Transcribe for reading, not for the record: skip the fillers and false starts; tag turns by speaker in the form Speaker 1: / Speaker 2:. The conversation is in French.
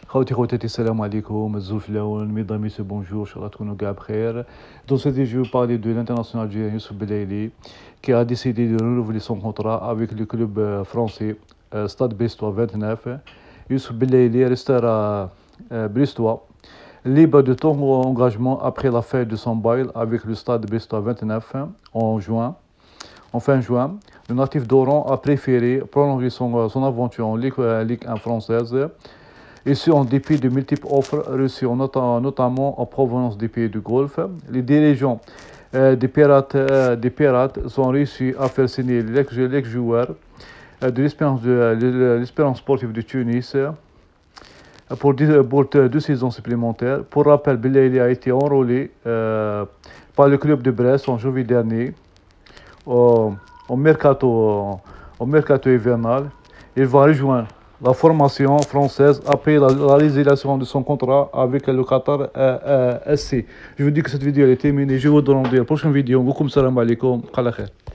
Speaker 1: خوتي خواتاتي السلام عليكم الزوف الاول ميدامي سو بونجور ان شاء الله تكونوا كاع بخير. Dans cette vidéo, je vais parler de l'international algérien Youssouf Belaïli qui a décidé de renouveler son contrat avec le club français Stade Brestois 29. Youssouf Belaïli restera brestois, libre de tout engagement après la fin de son bail avec le Stade Brestois 29 en fin juin. Le natif d'Oran a préféré prolonger son aventure en Ligue 1 française, et ce en dépit de multiples offres reçues, notamment en provenance des pays du Golfe. Les dirigeants des Pirates ont réussi à faire signer l'ex-joueur de l'Espérance sportive de Tunis pour 2 saisons supplémentaires. Pour rappel, Belaïli a été enrôlé par le club de Brest en janvier dernier au mercato hivernal. Il va rejoindre la formation française après la résiliation de son contrat avec le Qatar SC. Je vous dis que cette vidéo est terminée. Je vous donne la prochaine vidéo. Salam alaikum.